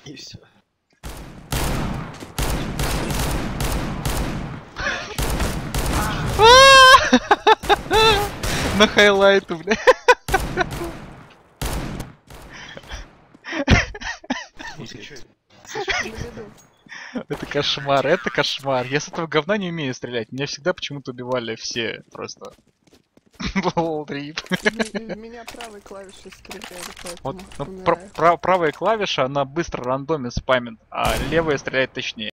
И все. На хайлайту, бля. Это кошмар, это кошмар. Я с этого говна не умею стрелять. Меня всегда почему-то убивали все просто. Болтрип. Меня правой клавишей стреляли, Вот, поэтому ну, правая клавиша, она быстро рандомит спамит, а левая стреляет точнее.